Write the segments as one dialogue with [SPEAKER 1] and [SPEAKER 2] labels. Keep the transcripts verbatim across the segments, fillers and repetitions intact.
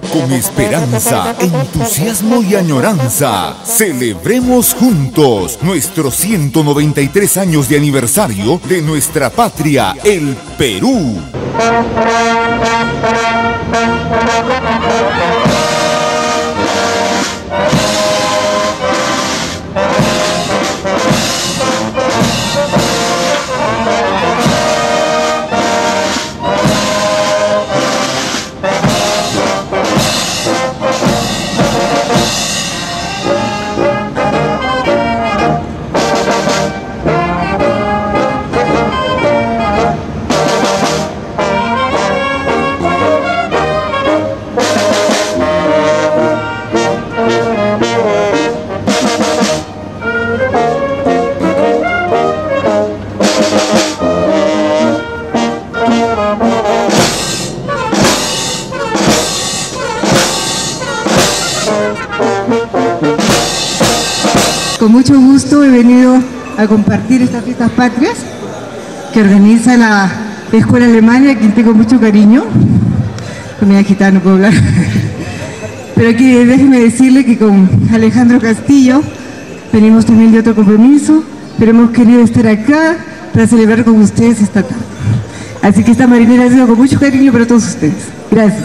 [SPEAKER 1] Con esperanza, entusiasmo y añoranza, celebremos juntos nuestros ciento noventa y tres años de aniversario de nuestra patria, el Perú.
[SPEAKER 2] Con mucho gusto he venido a compartir estas fiestas patrias que organiza la Escuela Alemania, a quien tengo mucho cariño. Comida gitana, no puedo hablar. Pero aquí déjeme decirle que con Alejandro Castillo venimos también de otro compromiso, pero hemos querido estar acá para celebrar con ustedes esta tarde. Así que esta marinera ha sido con mucho cariño para todos ustedes. Gracias.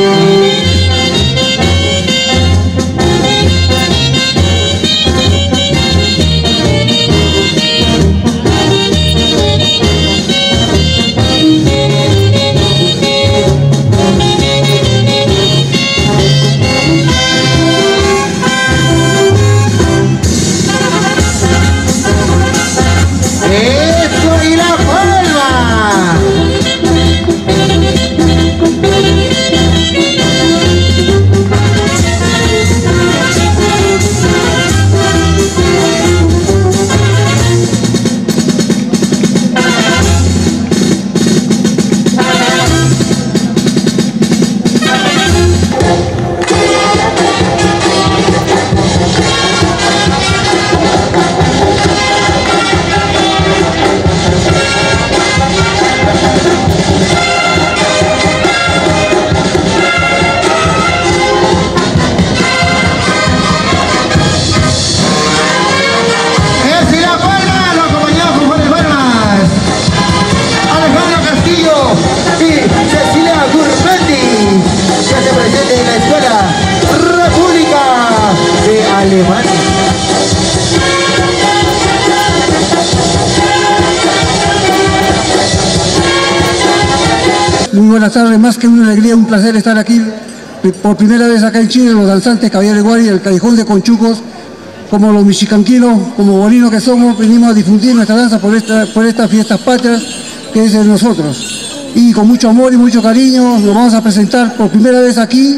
[SPEAKER 3] Muy buenas tardes, más que una alegría, un placer estar aquí por primera vez acá en Chile, los danzantes Caballero de Guardia, el Callejón de Conchucos, como los michicanquinos, como bolinos que somos, venimos a difundir nuestra danza por, esta, por estas fiestas patrias que es de nosotros. Y con mucho amor y mucho cariño lo vamos a presentar por primera vez aquí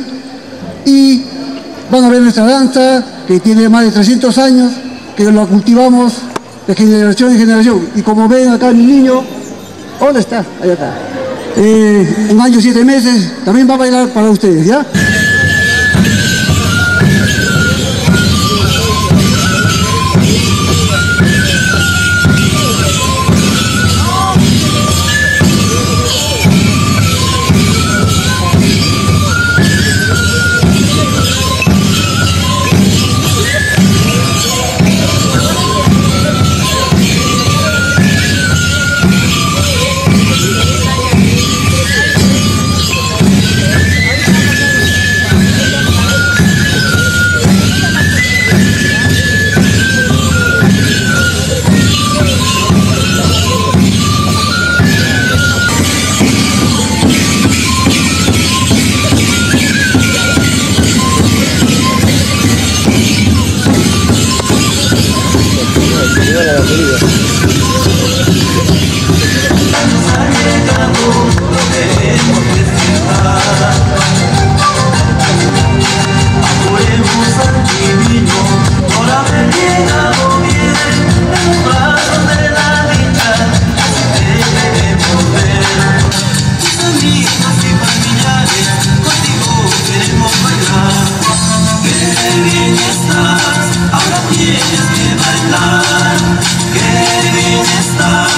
[SPEAKER 3] y van a ver nuestra danza que tiene más de trescientos años, que lo cultivamos de generación en generación. Y como ven acá mi niño, ¿dónde está? Allá está. Eh, un año, siete meses, también va a bailar para ustedes, ¿ya?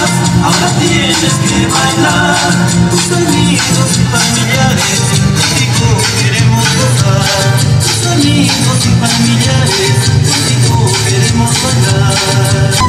[SPEAKER 4] Ahora tienes que bailar, tus amigos y familiares contigo queremos gozar, tus amigos y familiares, contigo queremos bailar.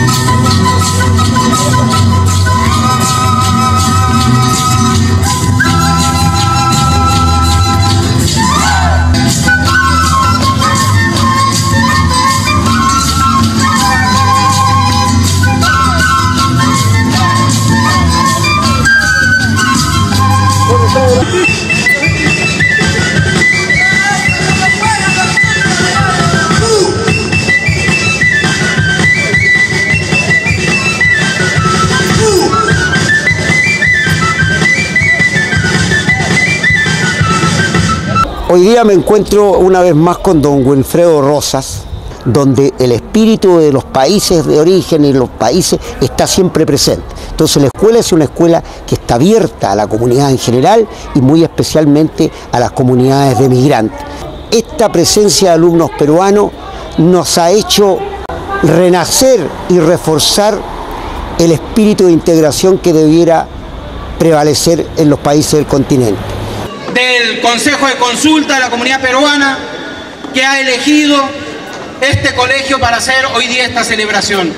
[SPEAKER 5] Hoy día me encuentro una vez más con don Wilfredo Rosas, donde el espíritu de los países de origen y los países está siempre presente. Entonces la escuela es una escuela que está abierta a la comunidad en general y muy especialmente a las comunidades de migrantes. Esta presencia de alumnos peruanos nos ha hecho renacer y reforzar el espíritu de integración que debiera prevalecer en los países del continente.
[SPEAKER 6] Del Consejo de Consulta de la comunidad peruana que ha elegido este colegio para hacer hoy día esta celebración.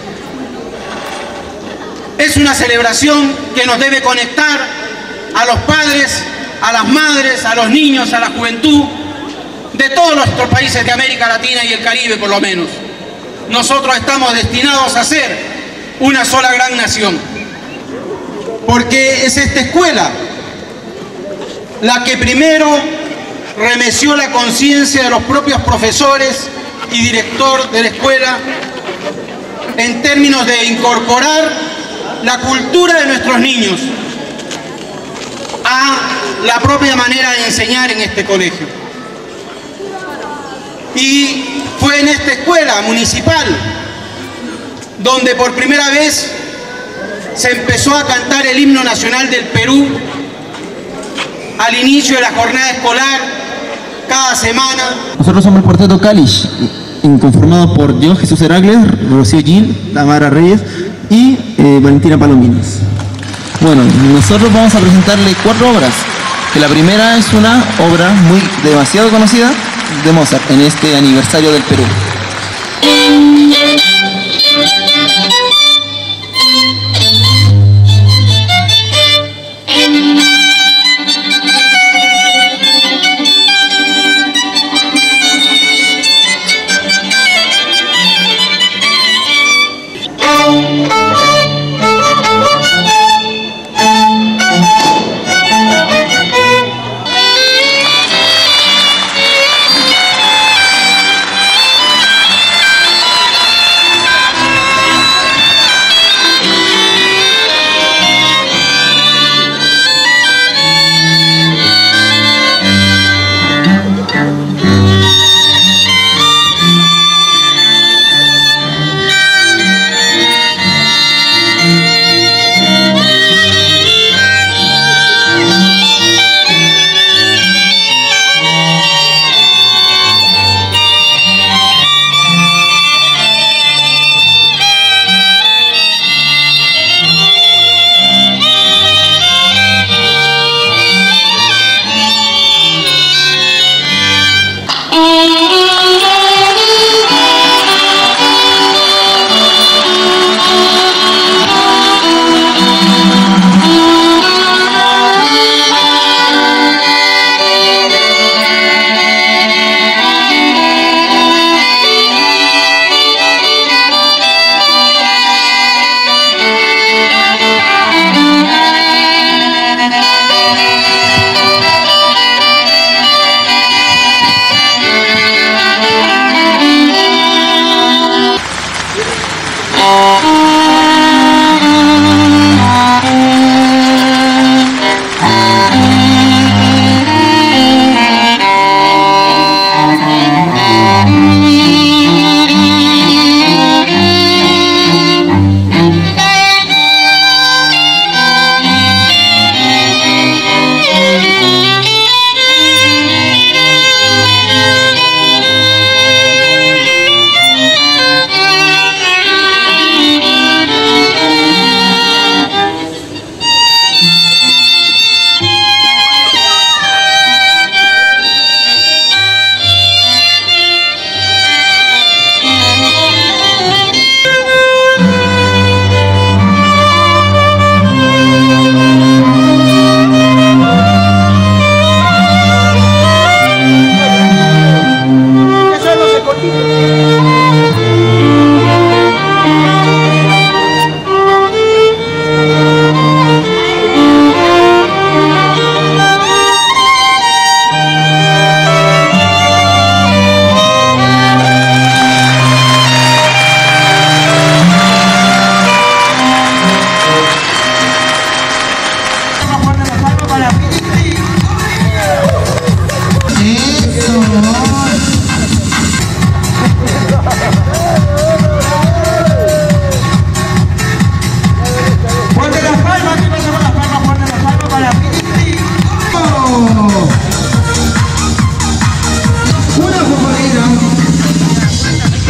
[SPEAKER 6] Es una celebración que nos debe conectar a los padres, a las madres, a los niños, a la juventud de todos nuestros países de América Latina y el Caribe por lo menos. Nosotros estamos destinados a ser una sola gran nación, porque es esta escuela la que primero remeció la conciencia de los propios profesores y director de la escuela en términos de incorporar la cultura de nuestros niños a la propia manera de enseñar en este colegio. Y fue en esta escuela municipal donde por primera vez se empezó a cantar el himno nacional del Perú al inicio de la jornada escolar, cada semana.
[SPEAKER 7] Nosotros somos el cuarteto Kalish, conformado por Dios Jesús Heracles, Rocío Gil, Tamara Reyes y eh, Valentina Palominas. Bueno, nosotros vamos a presentarle cuatro obras, que la primera es una obra muy demasiado conocida de Mozart en este aniversario del Perú.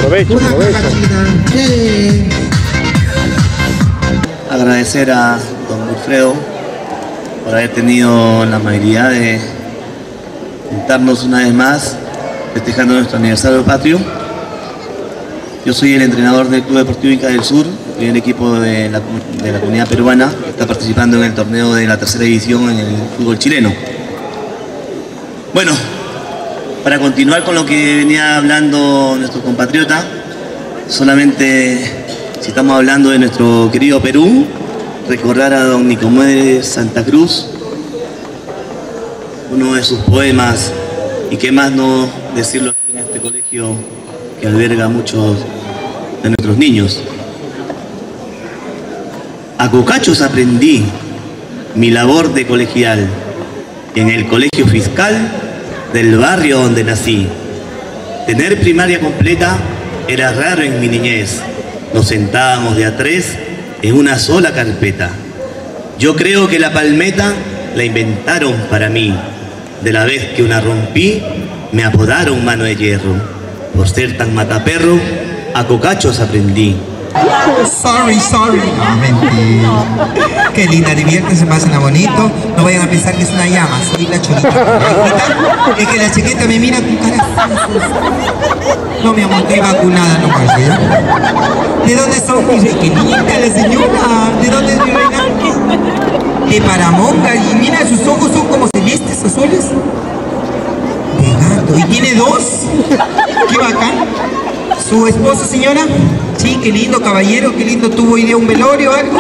[SPEAKER 8] Provecho, provecho.
[SPEAKER 9] Sí.
[SPEAKER 10] Agradecer a don Wilfredo por haber tenido la amabilidad de juntarnos una vez más festejando nuestro aniversario patrio. Yo soy el entrenador del Club Deportivo Inca del Sur y el equipo de la, de la comunidad peruana que está participando en el torneo de la tercera división en el fútbol chileno. Bueno, para continuar con lo que venía hablando nuestro compatriota, solamente si estamos hablando de nuestro querido Perú, recordar a don Nicomedes Santa Cruz, uno de sus poemas, y qué más no decirlo aquí en este colegio que alberga a muchos de nuestros niños. A cocachos aprendí mi labor de colegial en el colegio fiscal del barrio donde nací. Tener primaria completa era raro en mi niñez. Nos sentábamos de a tres en una sola carpeta. Yo creo que la palmeta la inventaron para mí. De la vez que una rompí, me apodaron mano de hierro. Por ser tan mataperro, a cocachos aprendí.
[SPEAKER 9] Sorry, sorry. No, mentira. Qué linda, diviértanse, pasen bonito. No vayan a pensar que es una llama, soy la cholita. Es que la chiquita me mira con cara. No, mi amor, estoy vacunada nomás, ¿ya? ¿De dónde son? Qué linda la señora. ¿De dónde es mi reina? De Paramonga. Y mira, sus ojos son como celestes, azules. De gato. Y tiene dos. Qué bacán. ¿Su esposo, señora? Sí, qué lindo caballero, qué lindo. ¿Tuvo idea un velorio o algo?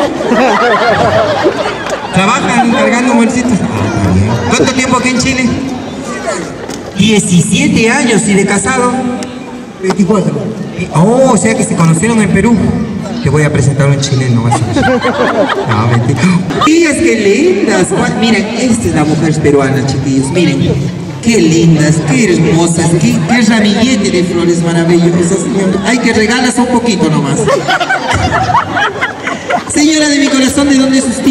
[SPEAKER 9] ¿Trabajan cargando muercitos? ¿Cuánto tiempo aquí en Chile? diecisiete años. ¿Y de casado?
[SPEAKER 3] veinticuatro.
[SPEAKER 9] Oh, o sea que se conocieron en Perú. Te voy a presentar un chileno, vas a ver. No, mentira. Chiquillas, qué lindas. Miren, esta es la mujer peruana, chiquillos. Miren. Qué lindas, qué hermosas, qué, qué ramillete de flores maravillosas. Hay que regalas un poquito nomás. Señora de mi corazón, ¿de dónde es usted?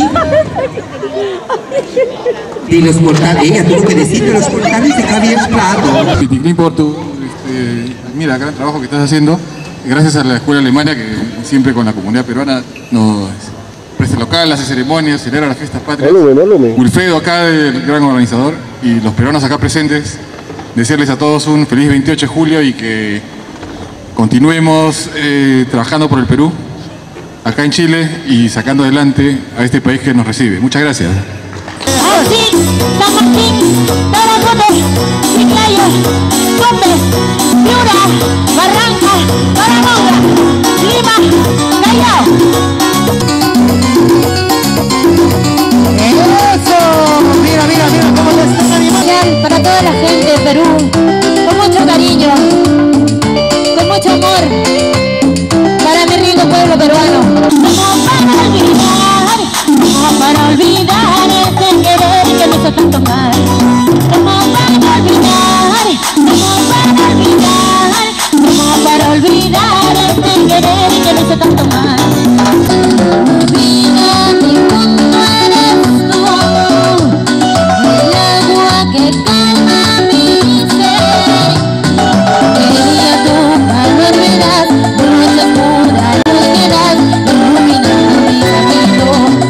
[SPEAKER 9] De los portales. Ella tuvo que decir de los portales de Javier Prado.
[SPEAKER 11] Piticlín por tu, este, mira, gran trabajo que estás haciendo. Gracias a la Escuela Alemania que siempre con la comunidad peruana nos presta local, hace ceremonias, celebra las fiestas patrias. Wilfredo acá, el gran organizador, y los peruanos acá presentes, desearles a todos un feliz veintiocho de julio y que continuemos eh, trabajando por el Perú, acá en Chile, y sacando adelante a este país que nos recibe. Muchas gracias.
[SPEAKER 12] San Martín, Taracote, Chiclayo, Cope, Piura, Barranca, Paramonga, Lima, Callao.
[SPEAKER 13] ¡Eso! Mira, mira, mira cómo te están animando.
[SPEAKER 12] Para toda la gente de Perú, con mucho cariño, con mucho amor, para mi rico pueblo peruano. Como para olvidar, como para olvidar este querer que me hizo tanto mal. Como para olvidar, como para olvidar, como para olvidar este querer que me hizo tanto mal. Vida, mi mundo eres tú, el agua que calma mi sed. Quería tu calor me das, noche pura luz que das, iluminando mi camino.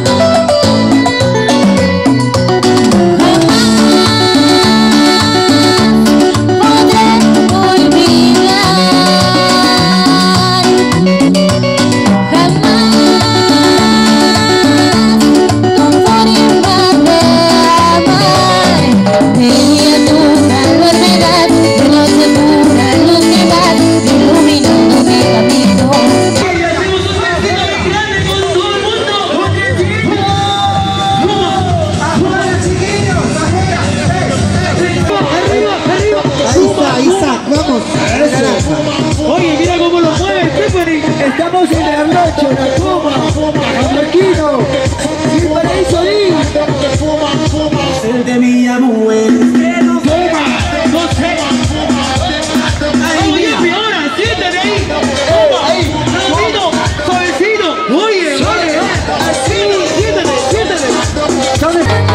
[SPEAKER 13] Oye, mira cómo lo mueve, Stephanie. Estamos en la noche, la coma, San Marquino, y el paraíso ahí. El de mi mujer. No sé. Oye, mi hora, siéntate ahí. Ahí, suavecito, suavecito. Oye, oye, así, siéntate, siéntate.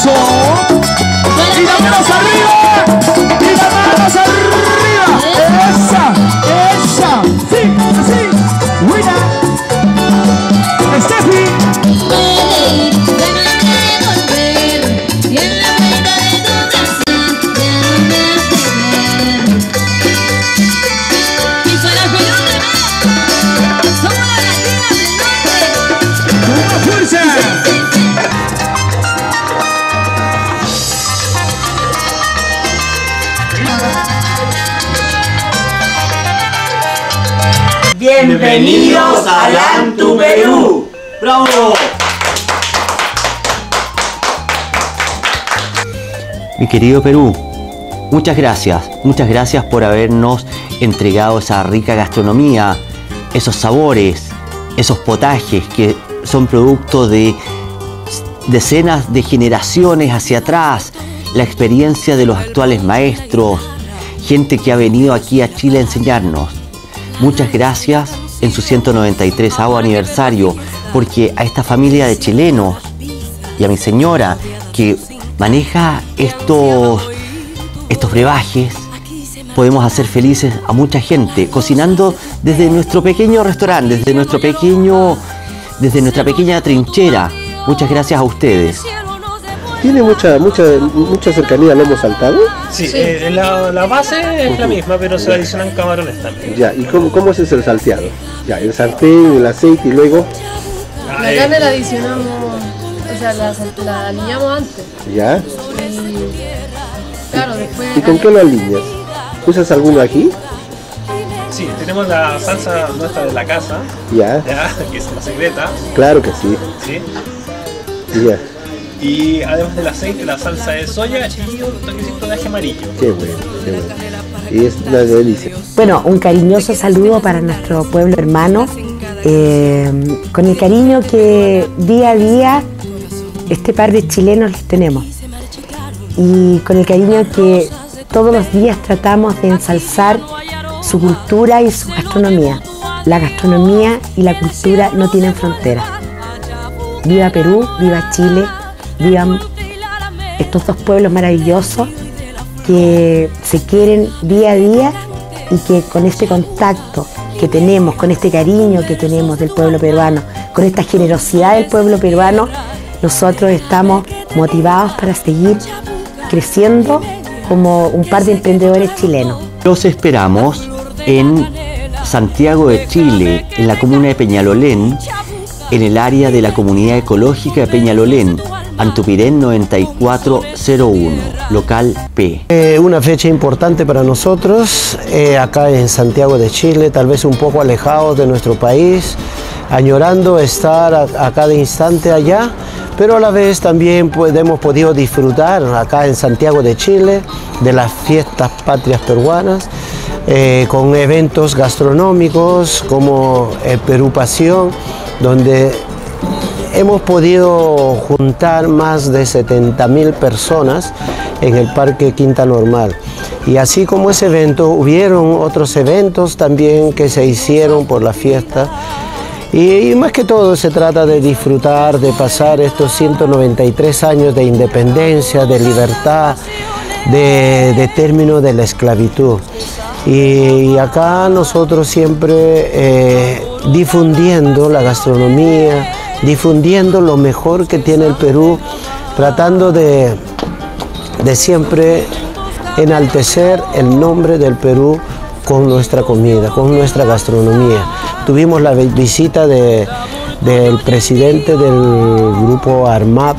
[SPEAKER 13] Eso. Y las manos arriba. Y las manos arriba. Esa. Esa. Sí, así. Buena. Steffi.
[SPEAKER 8] Bienvenidos a Lantu Perú. ¡Bravo!
[SPEAKER 5] Mi querido Perú, muchas gracias, muchas gracias por habernos entregado esa rica gastronomía, esos sabores, esos potajes que son producto de decenas de generaciones hacia atrás, la experiencia de los actuales maestros, gente que ha venido aquí a Chile a enseñarnos. Muchas gracias en su ciento noventa y tres aniversario, porque a esta familia de chilenos y a mi señora que maneja estos, estos brebajes, podemos hacer felices a mucha gente, cocinando desde nuestro pequeño restaurante, desde nuestro pequeño, desde nuestra pequeña trinchera. Muchas gracias a ustedes.
[SPEAKER 14] ¿Tiene mucha mucha mucha cercanía al lomo saltado?
[SPEAKER 15] Sí, sí. Eh, la, la base es la misma, pero se adicionan camarones también.
[SPEAKER 14] Ya, ¿y cómo, cómo es el salteado? Ya, el sartén, el aceite y luego...
[SPEAKER 16] La carne la adicionamos, o sea, la, la alineamos antes.
[SPEAKER 14] Ya.
[SPEAKER 16] Y, claro, después...
[SPEAKER 14] ¿Y con qué lo alineas? ¿Usas algún ají?
[SPEAKER 15] Sí, tenemos la salsa nuestra de la casa.
[SPEAKER 14] Ya.
[SPEAKER 15] Ya, que es la secreta.
[SPEAKER 14] Claro que sí.
[SPEAKER 15] Sí.
[SPEAKER 14] Ya.
[SPEAKER 15] Y además del aceite, la salsa de soya y un toquecito de ají amarillo.
[SPEAKER 14] Qué bueno, qué bueno. Y es una delicia.
[SPEAKER 17] Bueno, un cariñoso saludo para nuestro pueblo hermano, eh, con el cariño que día a día este par de chilenos les tenemos. Y con el cariño que todos los días tratamos de ensalzar su cultura y su gastronomía. La gastronomía y la cultura no tienen fronteras. Viva Perú, viva Chile. Vivan estos dos pueblos maravillosos que se quieren día a día y que con este contacto que tenemos, con este cariño que tenemos del pueblo peruano, con esta generosidad del pueblo peruano, nosotros estamos motivados para seguir creciendo como un par de emprendedores chilenos.
[SPEAKER 5] Los esperamos en Santiago de Chile, en la comuna de Peñalolén, en el área de la comunidad ecológica de Peñalolén, Antupirén noventa y cuatro cero uno, local P.
[SPEAKER 14] Eh, una fecha importante para nosotros, eh, acá en Santiago de Chile, tal vez un poco alejados de nuestro país, añorando estar a, a cada instante allá, pero a la vez también pues, hemos podido disfrutar acá en Santiago de Chile de las fiestas patrias peruanas, eh, con eventos gastronómicos como el Perú Pasión, donde hemos podido juntar más de setenta mil personas en el Parque Quinta Normal. Y así como ese evento, hubieron otros eventos también que se hicieron por la fiesta. Y, y más que todo se trata de disfrutar, de pasar estos ciento noventa y tres años de independencia, de libertad, de, de término de la esclavitud. Y, y acá nosotros siempre eh, difundiendo la gastronomía, difundiendo lo mejor que tiene el Perú, tratando de, de siempre enaltecer el nombre del Perú con nuestra comida, con nuestra gastronomía. Tuvimos la visita de, del presidente del grupo ARMAP,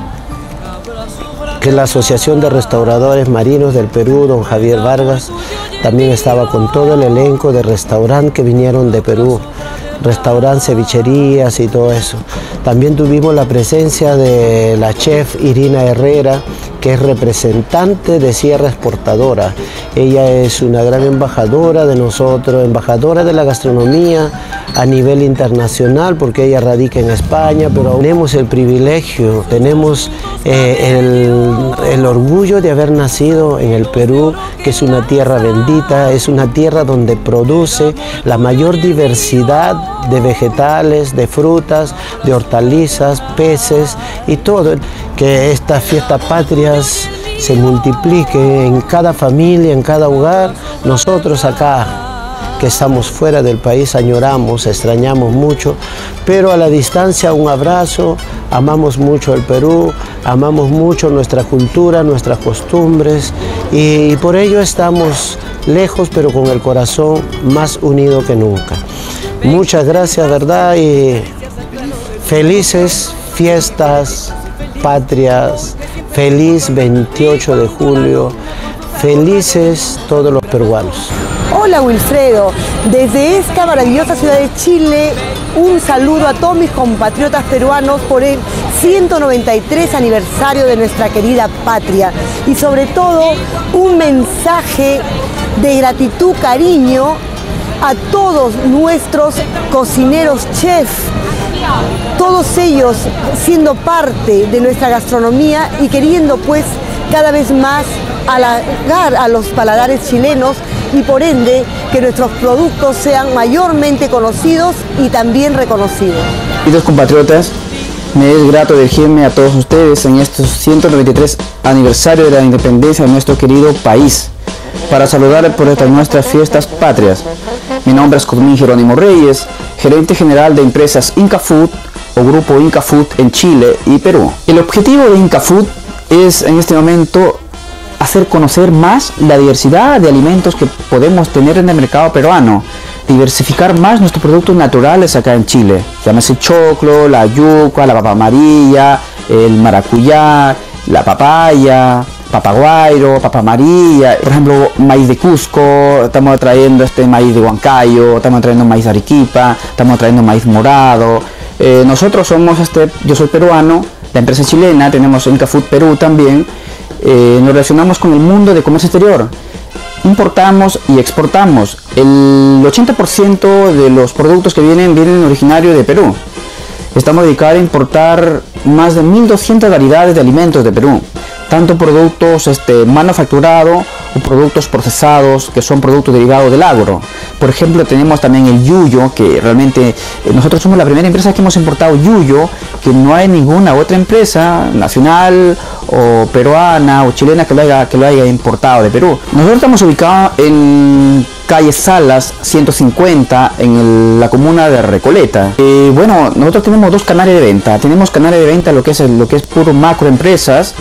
[SPEAKER 14] que es la Asociación de Restauradores Marinos del Perú, don Javier Vargas. También estaba con todo el elenco de restaurantes que vinieron de Perú, restaurantes, cevicherías y todo eso. También tuvimos la presencia de la chef Irina Herrera, que es representante de Sierra Exportadora. Ella es una gran embajadora de nosotros, embajadora de la gastronomía a nivel internacional, porque ella radica en España, pero tenemos el privilegio, tenemos eh, el, el orgullo de haber nacido en el Perú, que es una tierra bendita, es una tierra donde produce la mayor diversidad de vegetales, de frutas, de hortalizas, peces y todo, que estas fiestas patrias se multipliquen en cada familia, en cada hogar. Nosotros acá, que estamos fuera del país, añoramos, extrañamos mucho, pero a la distancia un abrazo, amamos mucho el Perú, amamos mucho nuestra cultura, nuestras costumbres, y, y por ello estamos lejos, pero con el corazón más unido que nunca. Muchas gracias, ¿verdad? Y felices fiestas patrias, feliz veintiocho de julio, felices todos los peruanos.
[SPEAKER 18] Hola Wilfredo, desde esta maravillosa ciudad de Chile, un saludo a todos mis compatriotas peruanos por el ciento noventa y tres aniversario de nuestra querida patria y sobre todo un mensaje de gratitud, cariño a todos nuestros cocineros chefs, todos ellos siendo parte de nuestra gastronomía y queriendo pues cada vez más halagar a los paladares chilenos y por ende que nuestros productos sean mayormente conocidos y también reconocidos.
[SPEAKER 19] Queridos compatriotas, me es grato dirigirme a todos ustedes en estos ciento noventa y tres aniversario de la independencia de nuestro querido país para saludar por estas nuestras fiestas patrias. Mi nombre es Cosmín Jerónimo Reyes, gerente general de empresas Inca Food o Grupo Inca Food en Chile y Perú. El objetivo de Inca Food es en este momento hacer conocer más la diversidad de alimentos que podemos tener en el mercado peruano, diversificar más nuestros productos naturales acá en Chile, llámese choclo, la yuca, la papa amarilla, el maracuyá, la papaya, papaguairo, papa amarilla, por ejemplo maíz de Cusco, estamos trayendo este maíz de Huancayo, estamos trayendo maíz de Arequipa, estamos trayendo maíz morado. Eh, nosotros somos, este, yo soy peruano, la empresa chilena, tenemos Inca Food Perú también. Eh, nos relacionamos con el mundo de comercio exterior, importamos y exportamos. El ochenta por ciento de los productos que vienen vienen originarios de Perú. Estamos dedicados a importar más de mil doscientas variedades de alimentos de Perú, tanto productos este, manufacturados o productos procesados que son productos derivados del agro. Por ejemplo, tenemos también el yuyo, que realmente eh, nosotros somos la primera empresa que hemos importado yuyo, que no hay ninguna otra empresa nacional o peruana o chilena que lo haya, que lo haya importado de Perú. Nosotros estamos ubicados en calle Salas ciento cincuenta en el, la comuna de Recoleta. Eh, bueno, nosotros tenemos dos canales de venta. Tenemos canales de venta lo que es, lo que es puro macroempresas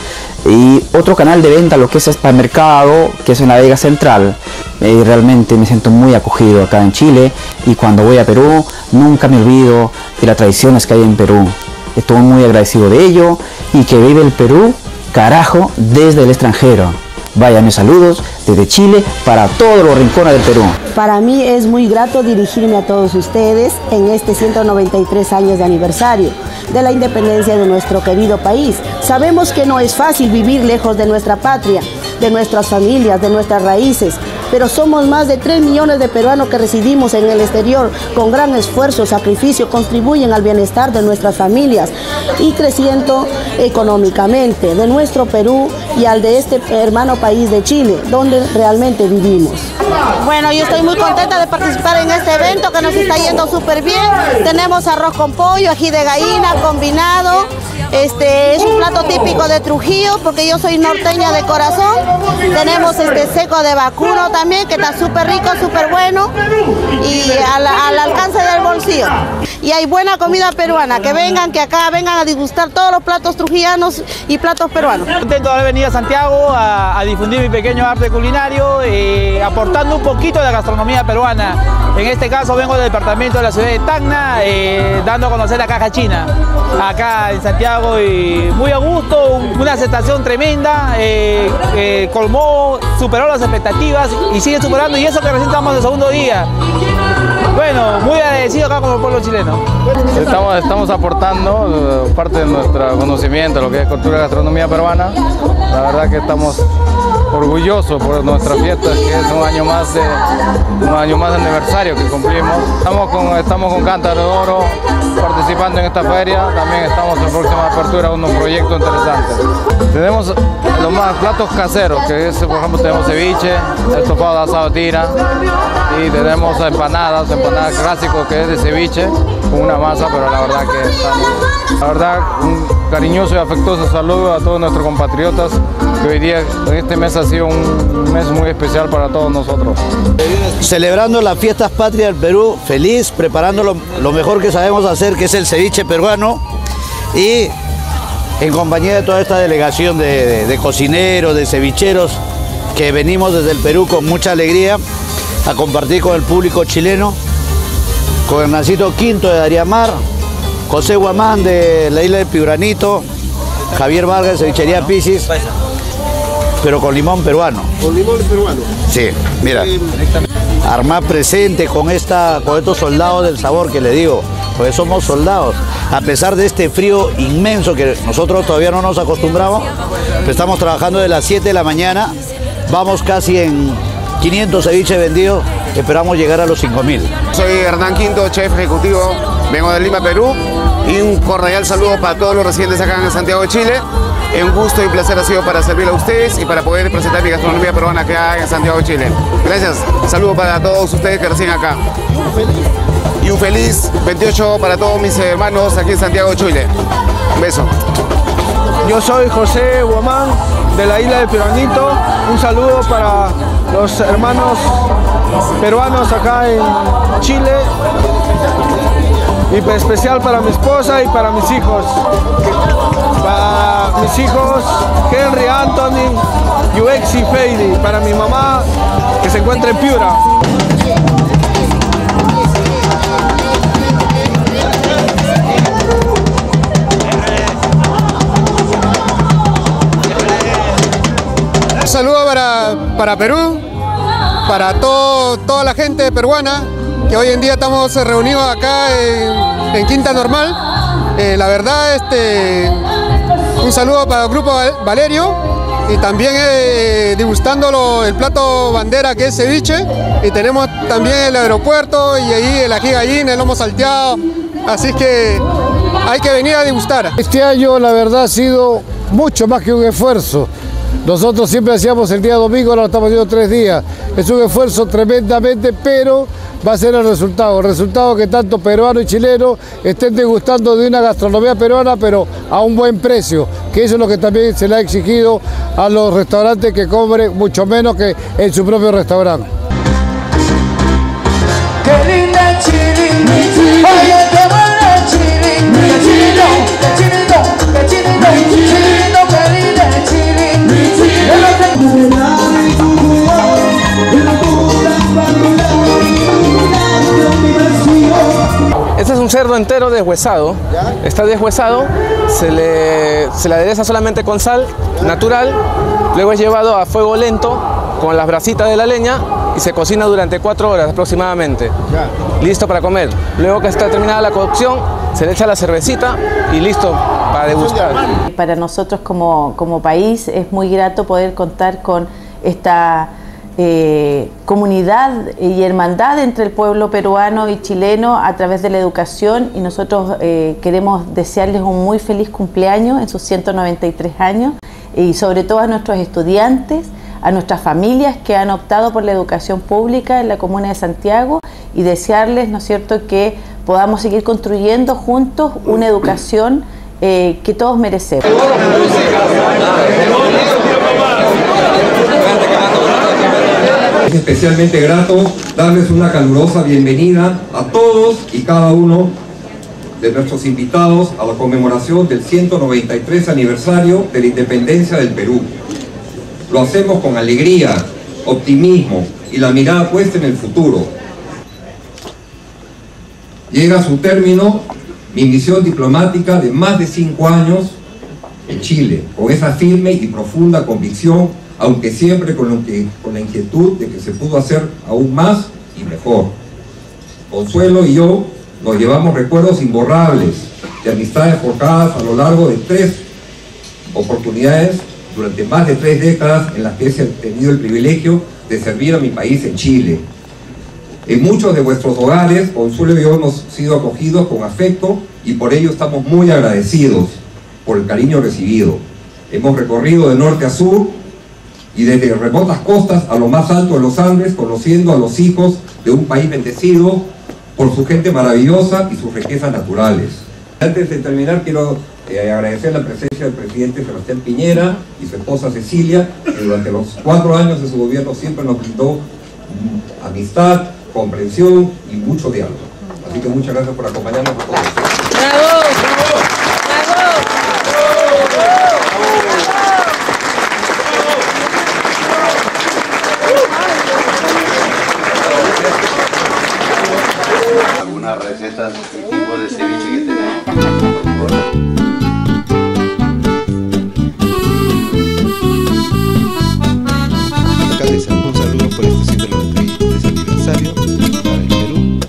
[SPEAKER 19] y otro canal de venta lo que es para mercado, que es en la Vega Central. Eh, realmente me siento muy acogido acá en Chile y cuando voy a Perú nunca me olvido de las tradiciones que hay en Perú. Estoy muy agradecido de ello y que vive el Perú, carajo, desde el extranjero. Vaya, mis saludos desde Chile para todos los rincones del Perú.
[SPEAKER 18] Para mí es muy grato dirigirme a todos ustedes en este ciento noventa y tres años de aniversario de la independencia de nuestro querido país. Sabemos que no es fácil vivir lejos de nuestra patria, de nuestras familias, de nuestras raíces, pero somos más de tres millones de peruanos que residimos en el exterior. Con gran esfuerzo, sacrificio, contribuyen al bienestar de nuestras familias y creciendo económicamente de nuestro Perú y al de este hermano país de Chile, donde realmente vivimos.
[SPEAKER 20] Bueno, yo estoy muy contenta de participar en este evento que nos está yendo súper bien. Tenemos arroz con pollo, ají de gallina, combinado. Este es un plato típico de Trujillo porque yo soy norteña de corazón. Tenemos este seco de vacuno también que está súper rico, súper bueno y al, al alcance del bolsillo. Y hay buena comida peruana, que vengan, que acá vengan a degustar todos los platos trujillanos y platos peruanos.
[SPEAKER 21] Contento de haber venido a Santiago a, a difundir mi pequeño arte culinario, eh, aportando un poquito de la gastronomía peruana. En este caso vengo del departamento de la ciudad de Tacna, eh, dando a conocer la caja china acá en Santiago y muy a gusto, una aceptación tremenda, eh, eh, colmó, superó las expectativas y sigue superando, y eso que recién estamos el segundo día. Bueno, muy agradecido acá con el pueblo chileno.
[SPEAKER 22] Estamos, estamos aportando uh, parte de nuestro conocimiento, lo que es cultura y gastronomía peruana. La verdad que estamos orgullosos por nuestras fiestas, que es un año más de un año más de aniversario que cumplimos. Estamos con, estamos con Cántaro de Oro participando en esta feria. También estamos en próxima apertura de unos proyectos interesantes. Tenemos los más platos caseros, que es, por ejemplo, tenemos ceviche, estofado de asado tira. y tenemos empanadas, empanadas clásicos que es de ceviche, con una masa, pero la verdad que estamos, la verdad, un cariñoso y afectuoso saludo a todos nuestros compatriotas, que hoy día, en este mes ha sido un mes muy especial para todos nosotros.
[SPEAKER 1] Celebrando las fiestas patrias del Perú, feliz, preparando lo, lo mejor que sabemos hacer, que es el ceviche peruano, y en compañía de toda esta delegación de, de, de cocineros, de cevicheros, que venimos desde el Perú con mucha alegría a compartir con el público chileno, con Hernancito Quinto de Dariamar, José Guamán de la isla de Piuranito, Javier Vargas de Cevichería Pisis, pero con limón peruano.
[SPEAKER 2] ¿Con limón peruano?
[SPEAKER 1] Sí, mira, armar presente con, esta, con estos soldados del sabor que le digo, porque somos soldados. A pesar de este frío inmenso que nosotros todavía no nos acostumbramos, estamos trabajando de las siete de la mañana, vamos casi en quinientos ceviches vendidos, esperamos llegar a los cinco mil.
[SPEAKER 2] Soy Hernán Quinto, chef ejecutivo, vengo de Lima, Perú, y un cordial saludo para todos los residentes acá en Santiago de Chile. Un gusto y placer ha sido para servirle a ustedes y para poder presentar mi gastronomía peruana acá en Santiago de Chile. Gracias, saludo para todos ustedes que residen acá. Y un feliz veintiocho para todos mis hermanos aquí en Santiago de Chile. Un beso.
[SPEAKER 23] Yo soy José Guamán de la isla de Piuranito. Un saludo para los hermanos peruanos acá en Chile. Y en especial para mi esposa y para mis hijos. Para mis hijos Henry, Anthony, Yuex y Feidi. Para mi mamá que se encuentra en Piura.
[SPEAKER 2] Un saludo para, para Perú, para todo, toda la gente peruana, que hoy en día estamos reunidos acá en, en Quinta Normal. Eh, la verdad, este, un saludo para el Grupo Valerio y también eh, degustando lo, el plato bandera que es ceviche, y tenemos también el aeropuerto y ahí el ají gallina, el lomo salteado, así que hay que venir a degustar.
[SPEAKER 24] Este año la verdad ha sido mucho más que un esfuerzo. Nosotros siempre hacíamos el día domingo, ahora lo estamos haciendo tres días. Es un esfuerzo tremendamente, pero va a ser el resultado. El resultado que tanto peruano y chileno estén degustando de una gastronomía peruana, pero a un buen precio, que eso es lo que también se le ha exigido a los restaurantes, que cobren mucho menos que en su propio restaurante.
[SPEAKER 13] ¡Qué linda Chile! ¡Oye, qué buena Chile! ¡Qué chileno! ¡Qué chileno! ¡Qué chileno! ¡Qué chileno! ¡Qué linda Chile!
[SPEAKER 25] Este es un cerdo entero deshuesado. Está deshuesado, se le, se le adereza solamente con sal natural, luego es llevado a fuego lento con las brasitas de la leña y se cocina durante cuatro horas aproximadamente. Listo para comer. Luego que está terminada la cocción, se le echa la cervecita y listo para degustar.
[SPEAKER 26] Para nosotros como, como país es muy grato poder contar con esta eh, comunidad y hermandad entre el pueblo peruano y chileno a través de la educación, y nosotros eh, queremos desearles un muy feliz cumpleaños en sus ciento noventa y tres años, y sobre todo a nuestros estudiantes, a nuestras familias que han optado por la educación pública en la comuna de Santiago, y desearles, ¿no es cierto?, que podamos seguir construyendo juntos una educación eh, que todos merecemos.
[SPEAKER 27] Es especialmente grato darles una calurosa bienvenida a todos y cada uno de nuestros invitados a la conmemoración del ciento noventa y tres aniversario de la independencia del Perú. Lo hacemos con alegría, optimismo y la mirada puesta en el futuro. Llega a su término mi misión diplomática de más de cinco años en Chile, con esa firme y profunda convicción, aunque siempre con, lo que, con la inquietud de que se pudo hacer aún más y mejor. Consuelo y yo nos llevamos recuerdos imborrables de amistades forjadas a lo largo de tres oportunidades durante más de tres décadas en las que he tenido el privilegio de servir a mi país en Chile. En muchos de vuestros hogares, Consuelo y yo hemos sido acogidos con afecto y por ello estamos muy agradecidos por el cariño recibido. Hemos recorrido de norte a sur y desde remotas costas a lo más alto de los Andes, conociendo a los hijos de un país bendecido por su gente maravillosa y sus riquezas naturales. Antes de terminar, quiero eh, agradecer la presencia del presidente Sebastián Piñera y su esposa Cecilia, que durante los cuatro años de su gobierno siempre nos brindó mm, amistad, comprensión y mucho diálogo. Así que muchas gracias por acompañarnos. Por todo.
[SPEAKER 8] ¡Bravo!
[SPEAKER 1] Algunas recetas y tipos de ceviche que tenemos.
[SPEAKER 3] Alcaldesa, un saludo por este ciento noventa y tres aniversario para el Perú.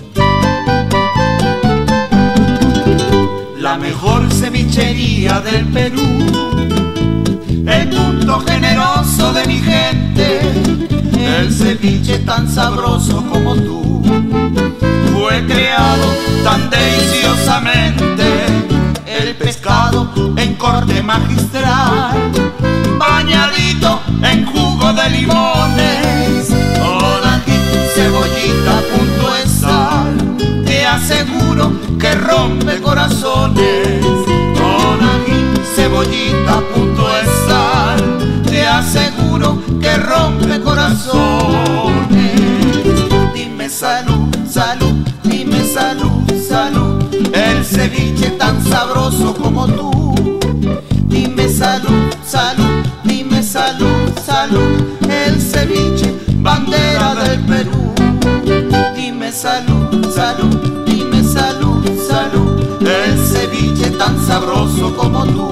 [SPEAKER 4] La mejor cevichería del Perú, el punto generoso de mi gente, el ceviche tan sabroso como tú, fue creado tan deliciosamente, el pescado en corte magistral, bañadito en jugo de limones, con ají, cebollita, punto de sal, te aseguro que rompe corazones, con ají, cebollita, punto de sal, te aseguro que rompe corazones. Dime salud, salud, dime salud, salud, el ceviche tan sabroso como tú. Dime salud, salud, dime salud, salud, el ceviche, bandera del Perú. Dime salud, salud, dime salud, salud, el ceviche tan sabroso como tú.